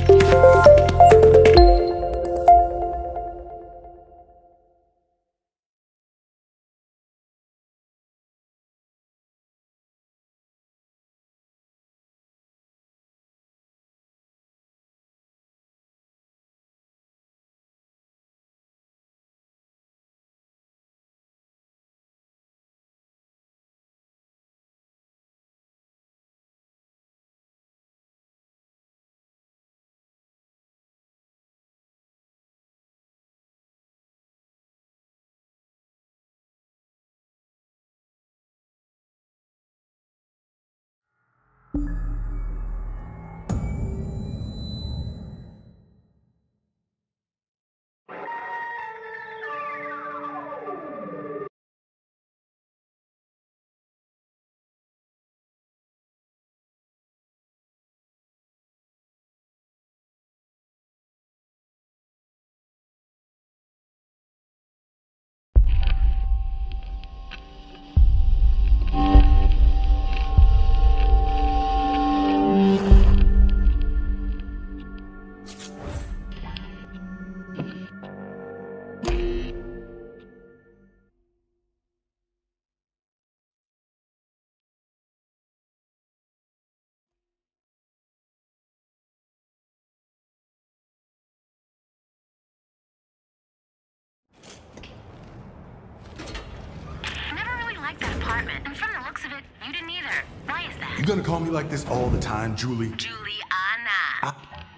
And from the looks of it, you didn't either. Why is that? You gonna call me like this all the time, Julie? Juliana.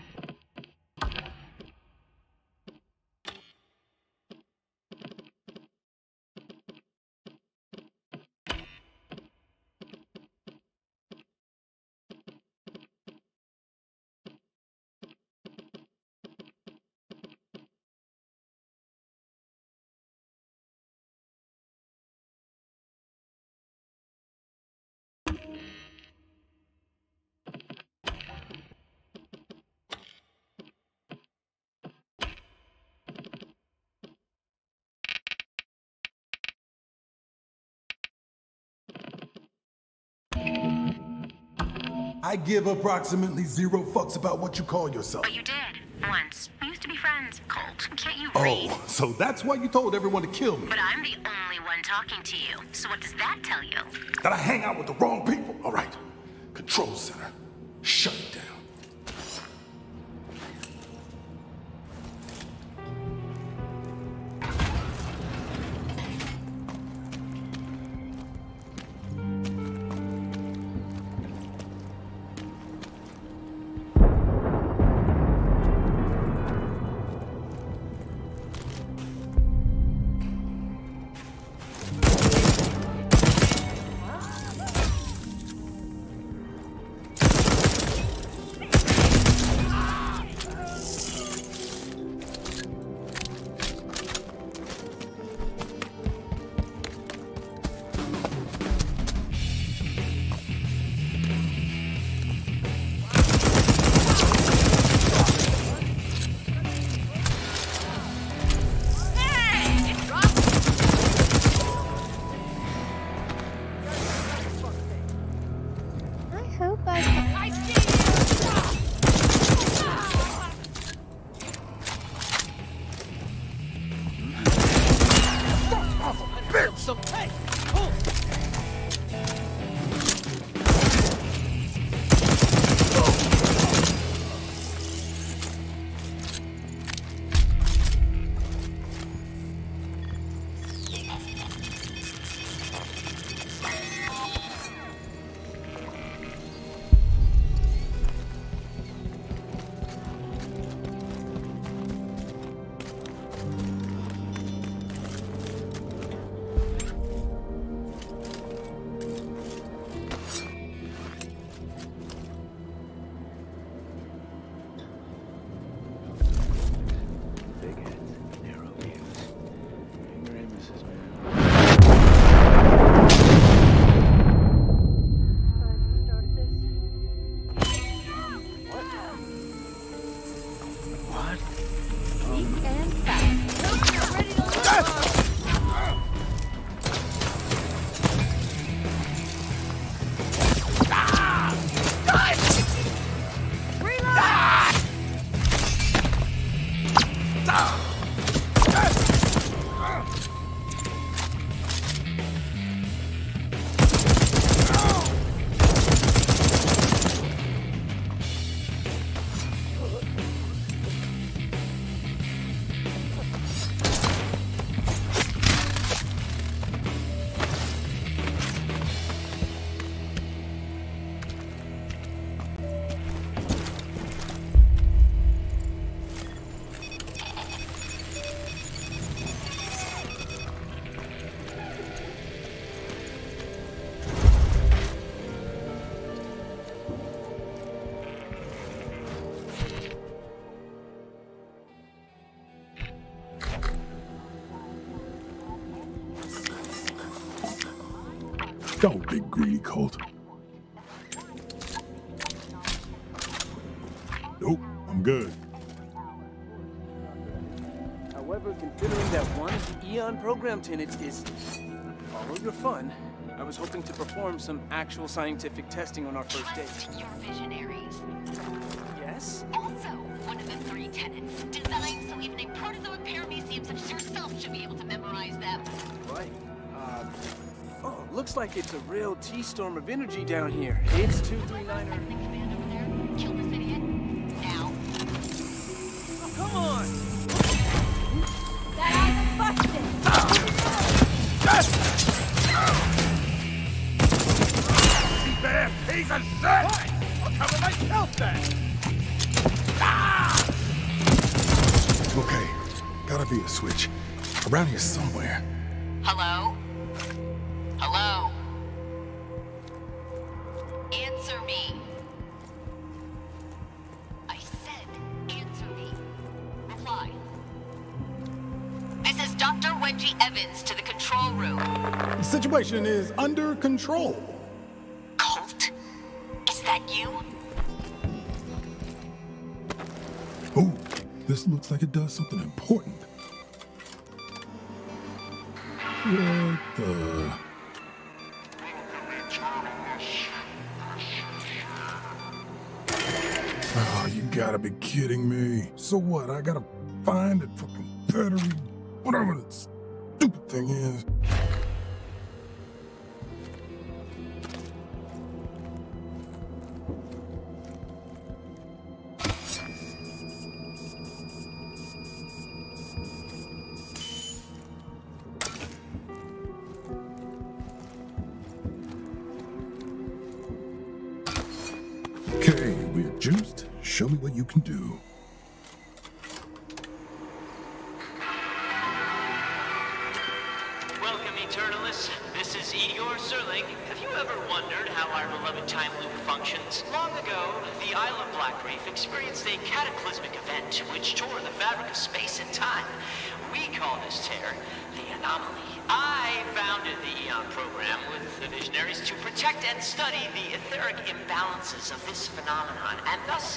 I give approximately 0 fucks about what you call yourself. But you did. Once. We used to be friends. Colt, can't you read? Oh, so that's why you told everyone to kill me. But I'm the only one talking to you. So what does that tell you? That I hang out with the wrong people. All right. Control center. Shut it down. Go, big greedy cult. Nope, I'm good. However, considering that one of the Eon program tenets is all your fun, I was hoping to perform some actual scientific testing on our first date. Your visionaries. Yes? Also, one of the 3 tenets. Designed so even a protozoic paramecium such as yourself should be able to memorize them. Right. Oh, looks like it's a real T-storm of energy down here. It's 239er. Command over there. Kill this idiot. Now. Oh, come on! That eye's busted! Bad piece of shit! I'll cover myself then! Okay, gotta be a switch. Around here somewhere. Hello? Hello? Answer me. I said, answer me. Reply. This is Dr. Wendy Evans to the control room. The situation is under control. Colt? Is that you? Ooh, this looks like it does something important. What the... Oh, you gotta be kidding me. So what, I gotta find that fucking battery, whatever that stupid thing is. Okay, we're juiced. Show me what you can do. Welcome, Eternalists. This is Igor Serling. Have you ever wondered how our beloved time loop functions? Long ago, the Isle of Blackreef experienced a cataclysmic event which tore the fabric of space and time. We call this tear the anomaly. I founded the Eon program with the Visionaries to protect and study the etheric imbalances of this phenomenon, and thus,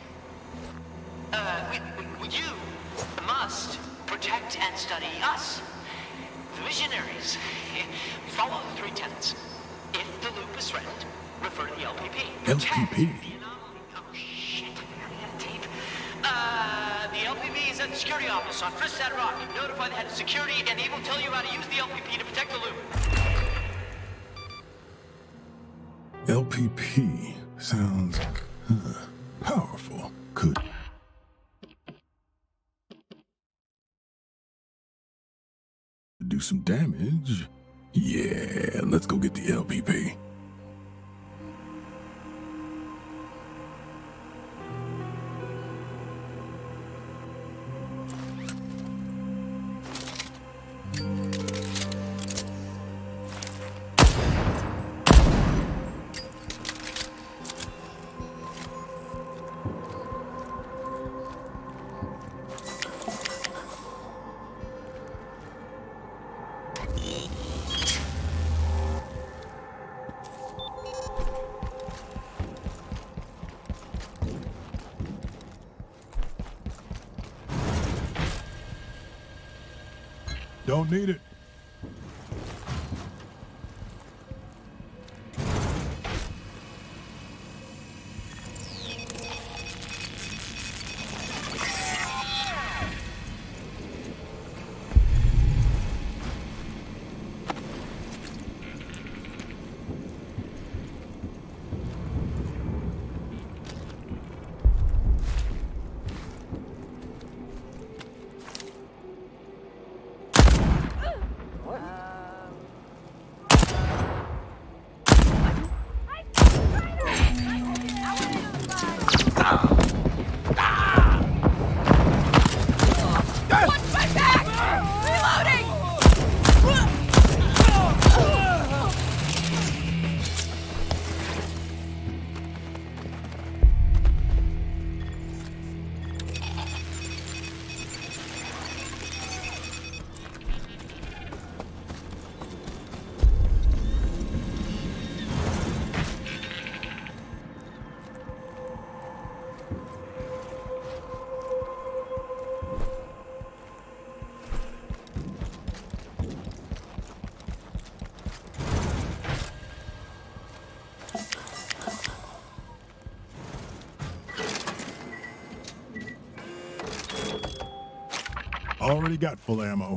you must protect and study us. The Visionaries follow the 3 tenets. If the loop is threatened, refer to the LPP. LPP? The anomaly. Oh shit, I got tape. The LPP is at the security office on Fristat Rock. Notify the head of security, and he will tell you how to use the LPP to protect the loop. LPP sounds powerful. Could do some damage. Yeah, let's go get the LPP. Don't need it. Already got full ammo.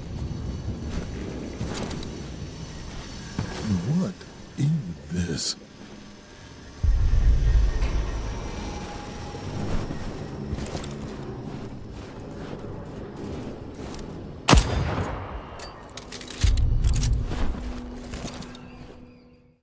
What is this?